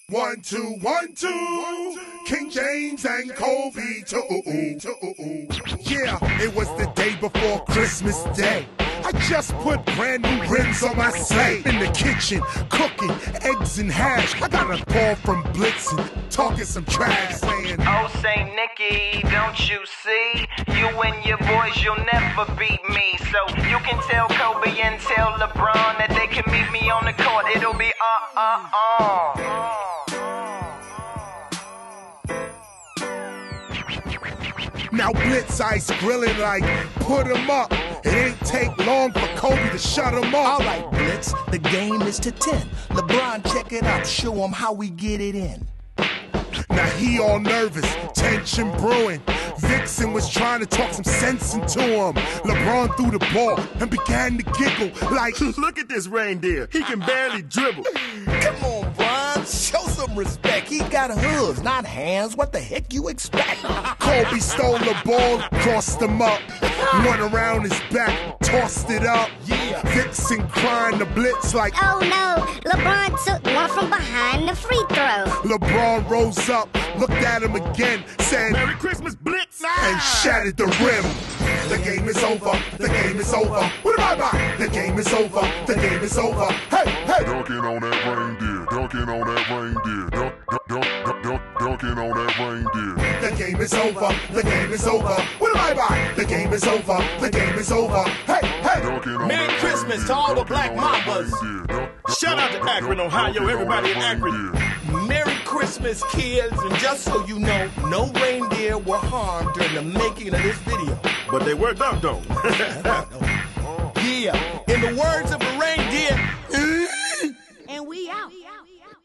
1, 2, 1, 2. King James and Kobe too. Yeah, it was the day before Christmas Day. I just put brand new rims on my sleigh. In the kitchen, cooking eggs and hash. I got a call from Blitzen, talking some trash, saying, "Oh, say Nicky, don't you see? You and your boys, you'll never beat me. So you can tell Kobe and tell LeBron that they can meet me on the court. It'll be Now Blitz ice grilling like, put him up. It ain't take long for Kobe to shut him up. All right, Blitz, the game is to 10. LeBron, check it out, show him how we get it in. Now he all nervous, tension brewing. Vixen was trying to talk some sense into him. LeBron threw the ball and began to giggle like, look at this reindeer, he can barely dribble. Come on, Bron, show some respect. He got hooves, not hands. What the heck you expect? Kobe stole the ball, crossed him up, went around his back, tossed it up. Yeah. Vixen crying the Blitz like, oh no, LeBron took one from behind the free throw. LeBron rose up, looked at him again, said, Merry Christmas, Blitz! And shattered the rim. The game is over, the game is over. What am I? The game is over, the game is over. Hey, hey! Dunking on that reindeer, dunking on that reindeer, dunking on that reindeer. The game is over, the game is over. What am I? The game is over, the game is over. Hey, hey! Merry Christmas to all the black mambas. Shout out to Akron, Ohio, everybody in Akron. Merry Christmas, kids, and just so you know, no reindeer were harmed during the making of this video. But they were dunked on. Yeah, in the words of a reindeer, And we out.